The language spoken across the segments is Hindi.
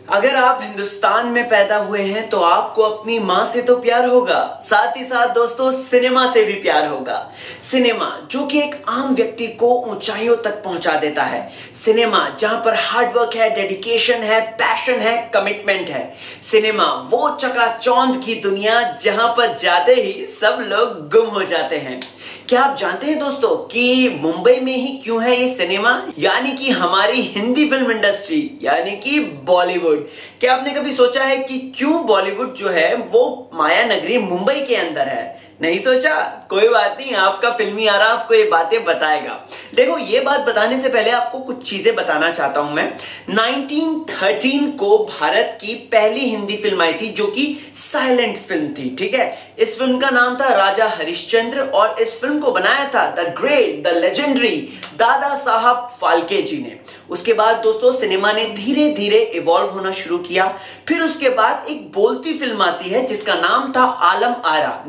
अगर आप हिंदुस्तान में पैदा हुए हैं तो आपको अपनी माँ से तो प्यार होगा, साथ ही साथ दोस्तों सिनेमा से भी प्यार होगा। सिनेमा जो कि एक आम व्यक्ति को ऊंचाइयों तक पहुंचा देता है। सिनेमा जहां पर हार्डवर्क है, डेडिकेशन है, पैशन है, कमिटमेंट है। सिनेमा वो चकाचौंध की दुनिया जहां पर जाते ही सब लोग गुम हो जाते हैं। क्या आप जानते हैं दोस्तों कि मुंबई में ही क्यों है ये सिनेमा, यानी कि हमारी हिंदी फिल्म इंडस्ट्री, यानी कि बॉलीवुड। क्या आपने कभी सोचा है कि क्यों बॉलीवुड जो है वो माया नगरी मुंबई के अंदर है? नहीं सोचा? कोई बात नहीं, आपका फिल्मी यारा आपको ये बातें बताएगा। देखो, ये बात बताने से पहले आपको कुछ चीजें बताना चाहता हूं मैं। 1913 को भारत की पहली हिंदी फिल्म आई थी जो कि साइलेंट फिल्म थी, ठीक है। इस फिल्म का नाम था राजा हरिश्चंद्र और इस फिल्म को बनाया था the great, the legendary Dada Saheb Phalke जी ने। उसके बाद दोस्तों सिनेमा ने धीरे धीरे इवॉल्व होना शुरू किया। फिर उसके बाद एक बोलती फिल्म आती है जिसका नाम था आलम आरा।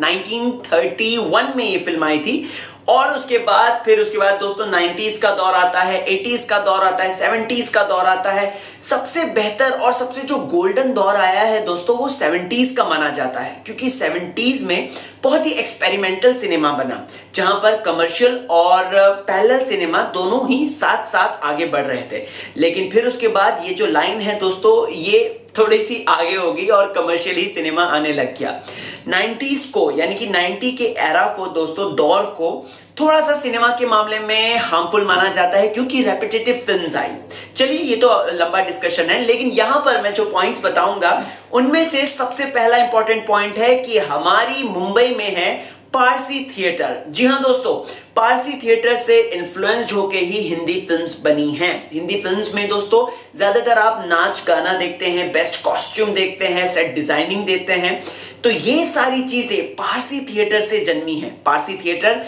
1931 में ये फिल्म आई थी। और उसके बाद दोस्तों 90s का दौर आता है, 80s का दौर आता है, 70s का दौर आता है। सबसे बेहतर और सबसे जो गोल्डन दौर आया है दोस्तों वो 70s का माना जाता है, क्योंकि 70s में बहुत ही एक्सपेरिमेंटल सिनेमा बना, जहां पर कमर्शियल और पैरेलल सिनेमा दोनों ही साथ साथ आगे बढ़ रहे थे। लेकिन फिर उसके बाद ये जो लाइन है दोस्तों ये थोड़ी सी आगे हो गई और कमर्शियल ही सिनेमा आने लग गया। 90s को, यानी कि 90 के एरा को दोस्तों, दौर को थोड़ा सा सिनेमा के मामले में हार्मफुल माना जाता है क्योंकि रेपिटेटिव फिल्म्स आई। चलिए, ये तो लंबा डिस्कशन है, लेकिन यहां पर मैं जो पॉइंट्स बताऊंगा उनमें से सबसे पहला इंपॉर्टेंट पॉइंट है कि हमारी मुंबई में है पारसी थिएटर। जी हां दोस्तों, पारसी थिएटर से इन्फ्लुएंस्ड होके ही हिंदी फिल्म्स बनी हैं। हिंदी फिल्म्स में दोस्तों ज्यादातर आप नाच गाना देखते हैं, बेस्ट कॉस्ट्यूम देखते हैं, सेट डिजाइनिंग देखते हैं। तो ये सारी चीजें पारसी थिएटर से जन्मी है। पारसी थिएटर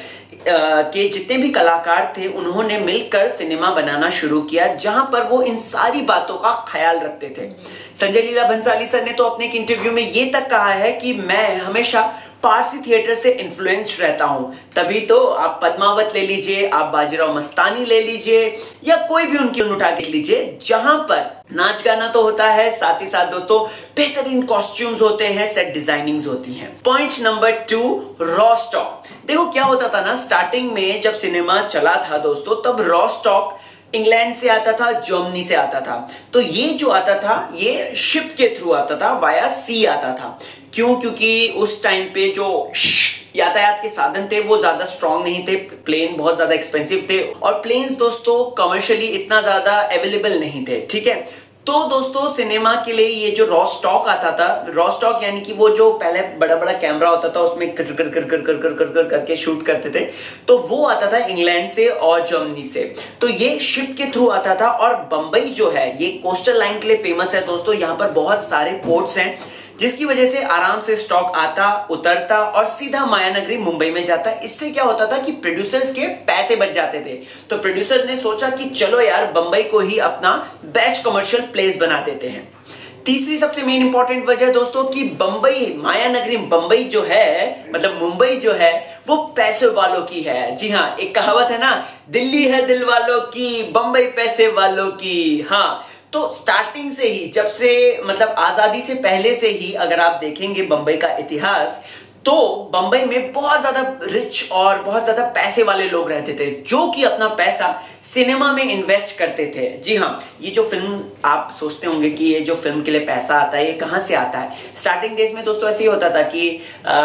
के जितने भी कलाकार थे उन्होंने मिलकर सिनेमा बनाना शुरू किया, जहां पर वो इन सारी बातों का ख्याल रखते थे। संजय लीला भंसाली सर ने तो अपने एक इंटरव्यू में ये तक कहा है कि मैं हमेशा पारसी थिएटर से इन्फ्लुएंस्ड रहता हूं। तभी तो आप पद्मावत ले लीजिए, आप बाजीराव मस्तानी ले लीजिए, या कोई भी उनकी उठा के लीजिए, जहां पर नाच गाना तो होता है, साथ ही साथ दोस्तों बेहतरीन कॉस्ट्यूम्स होते हैं, सेट डिजाइनिंग्स होती हैं। Point number 2, raw stock. देखो क्या होता था ना, स्टार्टिंग में जब सिनेमा चला था दोस्तों, तब रॉ स्टॉक इंग्लैंड से आता था, जर्मनी से आता था। तो ये जो आता था ये शिप के थ्रू आता था, वाया सी आता था। क्यों? क्योंकि उस टाइम पे जो यातायात के साधन थे वो ज्यादा स्ट्रांग नहीं थे, प्लेन बहुत ज्यादा एक्सपेंसिव थे और प्लेन्स दोस्तों कमर्शियली इतना ज्यादा अवेलेबल नहीं थे, ठीक है। तो दोस्तों सिनेमा के लिए ये जो रॉ स्टॉक आता था, रॉ स्टॉक यानी कि वो जो पहले बड़ा बड़ा कैमरा होता था उसमें कर कर कर कर कर कर कर कर करके शूट करते थे, तो वो आता था इंग्लैंड से और जर्मनी से। तो ये शिप के थ्रू आता था। और बंबई जो है ये कोस्टल लाइन के लिए फेमस है दोस्तों। यहाँ पर बहुत सारे पोर्ट्स हैं जिसकी वजह से आराम से स्टॉक आता, उतरता और सीधा मायानगरी मुंबई में जाता। इससे क्या होता था कि प्रोड्यूसर्स के पैसे बच जाते थे। तो प्रोड्यूसर ने सोचा कि चलो यार बंबई को ही अपना बेस्ट कमर्शियल प्लेस बना देते हैं। तीसरी सबसे मेन इंपॉर्टेंट वजह दोस्तों कि बंबई, मायानगरी बंबई जो है, मतलब मुंबई जो है वो पैसे वालों की है। जी हाँ, एक कहावत है ना, दिल्ली है दिल वालों की, बंबई पैसे वालों की। हाँ, तो स्टार्टिंग से ही, जब से मतलब आजादी से पहले से ही अगर आप देखेंगे बंबई का इतिहास, तो बंबई में बहुत ज्यादा रिच और बहुत ज्यादा पैसे वाले लोग रहते थे जो कि अपना पैसा सिनेमा में इन्वेस्ट करते थे। जी हाँ, ये जो फिल्म आप सोचते होंगे कि ये जो फिल्म के लिए पैसा आता है ये कहां से आता है। स्टार्टिंग डेज में दोस्तों ऐसे ही होता था कि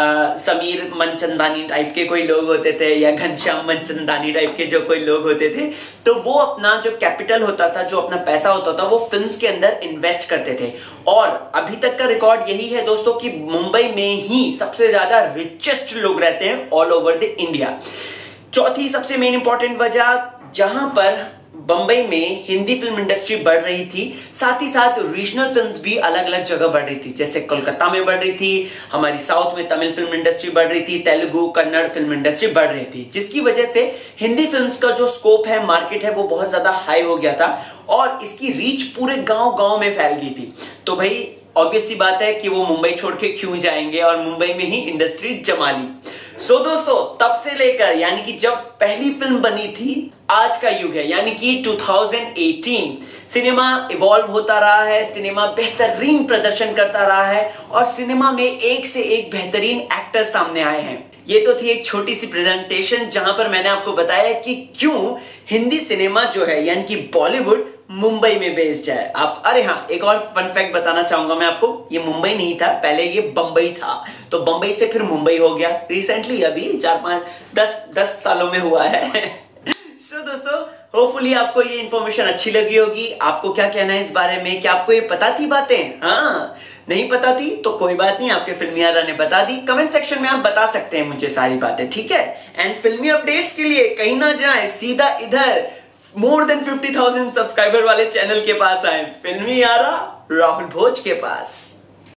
समीर मनचंदानी टाइप के कोई लोग होते थे या घनश्याम मनचंदानी टाइप के जो कोई लोग होते थे, तो वो अपना जो कैपिटल होता था, जो अपना पैसा होता था, वो फिल्म्स के अंदर इन्वेस्ट करते थे। और अभी तक का रिकॉर्ड यही है दोस्तों कि मुंबई में ही सबसे ज्यादा रिचेस्ट लोग रहते हैं ऑल ओवर द इंडिया। चौथी सबसे मेन इंपॉर्टेंट वजह, जहां पर बंबई में हिंदी फिल्म इंडस्ट्री बढ़ रही थी, साथ ही साथ रीजनल फिल्म्स भी अलग अलग जगह बढ़ रही थी। जैसे कोलकाता में बढ़ रही थी, हमारी साउथ में तमिल फिल्म इंडस्ट्री बढ़ रही थी, तेलुगु कन्नड़ फिल्म इंडस्ट्री बढ़ रही थी, जिसकी वजह से हिंदी फिल्म्स का जो स्कोप है, मार्केट है, वो बहुत ज्यादा हाई हो गया था और इसकी रीच पूरे गांव गांव में फैल गई थी। तो भाई ऑब्वियस सी बात है कि वो मुंबई छोड़ के क्यों जाएंगे, और मुंबई में ही इंडस्ट्री जमा ली। सो दोस्तों तब से लेकर, यानी कि जब पहली फिल्म बनी थी, आज का युग है यानी कि 2018 सिनेमा इवॉल्व होता रहा है, सिनेमा बेहतरीन प्रदर्शन करता रहा है और सिनेमा में एक से एक बेहतरीन एक्टर सामने आए हैं। ये तो थी एक छोटी सी प्रेजेंटेशन जहां पर मैंने आपको बताया कि क्यों हिंदी सिनेमा जो है यानी कि बॉलीवुड मुंबई में बेस्ड है। आप अरे हाँ, एक और फन फैक्ट बताना चाहूंगा मैं आपको, ये मुंबई नहीं था, पहले ये बंबई था, तो बंबई से फिर मुंबई हो गया रिसेंटली, अभी 4-5-10 सालों में हुआ है। सो दोस्तों, होपफुली आपको ये इंफॉर्मेशन अच्छी लगी होगी। आपको क्या कहना है इस बारे में? क्या आपको ये पता थी बातें? हाँ, नहीं पता थी तो कोई बात नहीं, आपके फिल्मी यारा ने बता दी। कमेंट सेक्शन में आप बता सकते हैं मुझे सारी बातें, ठीक है। एंड फिल्मी अपडेट्स के लिए कहीं ना जाए, सीधा इधर मोर देन 50,000 सब्सक्राइबर वाले चैनल के पास आए, फिल्मी यारा राहुल भोज के पास।